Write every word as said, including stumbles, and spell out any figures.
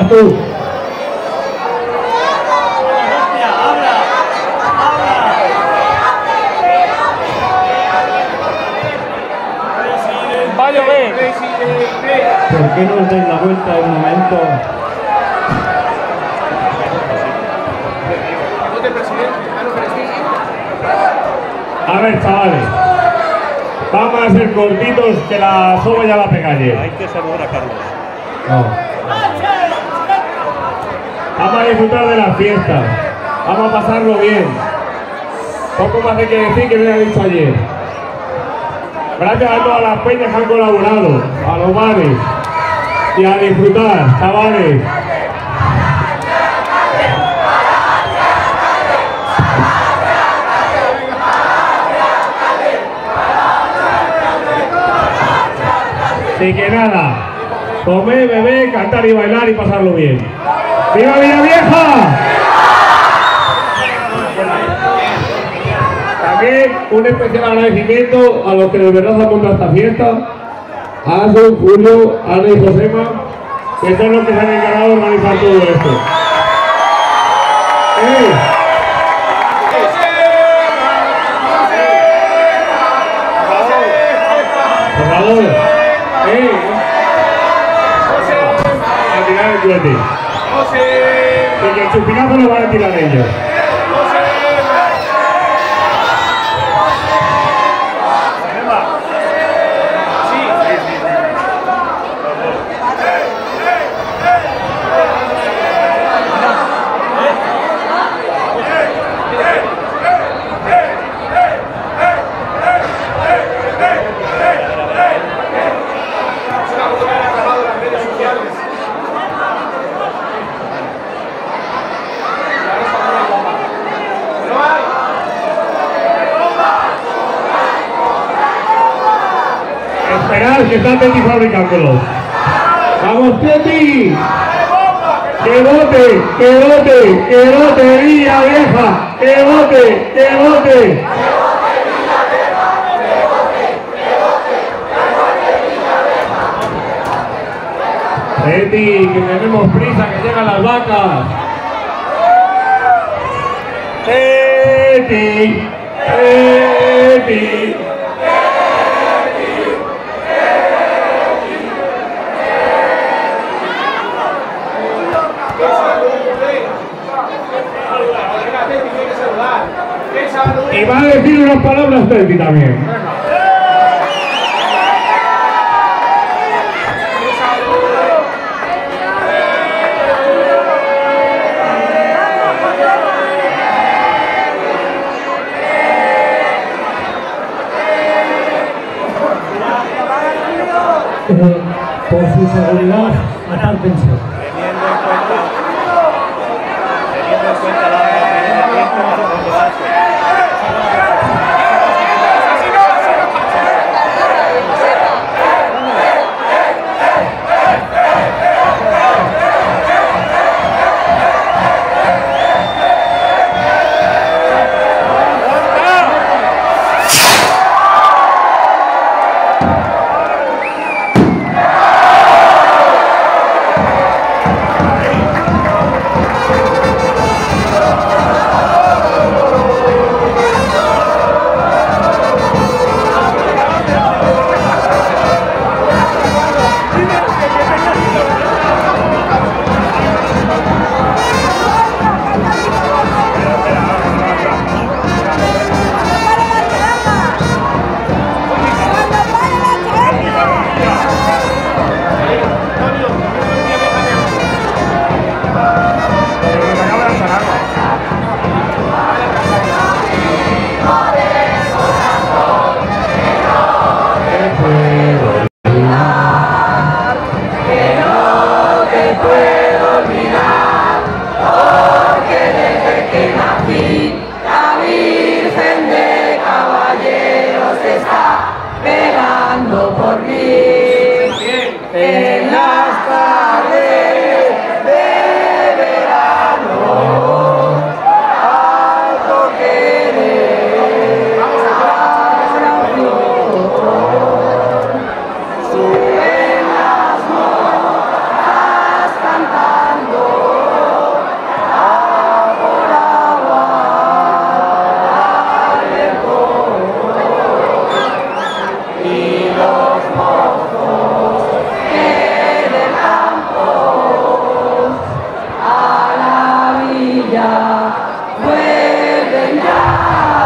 tú. ¿Por qué no os dais la vuelta en un momento? A ver, chavales, vamos a ser cortitos, que la soba ya la pegalle. Hay que saludar a Carlos. No. Vamos a disfrutar de las fiestas, vamos a pasarlo bien. Poco más hay que decir que me ha dicho ayer. Gracias a todas las peñas que han colaborado, a los bares y a disfrutar, chavales. Así que nada, comer, beber, cantar y bailar y pasarlo bien. ¡Viva Villavieja! También un especial agradecimiento a los que de verdad han montado esta fiesta, a Asun, Julio, Ana y Josema, que son los que se han encargado de organizar todo esto. ¡Eh! Por favor, ¡eh! A tirar el cohete. Y que el chupinazo lo van a tirar ellos. Esperad, que está Teti fabricándolo. ¡Vamos, Teti! ¡Que vote! ¡Que vote! ¡Que vote Villavieja! ¡Que vote! ¡Que vote! Teti, que tenemos prisa, que llegan las vacas. Teti, Teti. Y va a decir unas palabras Teti también. Eh, por su seguridad, apártense. Teniendo en cuenta, teniendo en cuenta la opinión de tiempo, a fondo base. vuelven ya.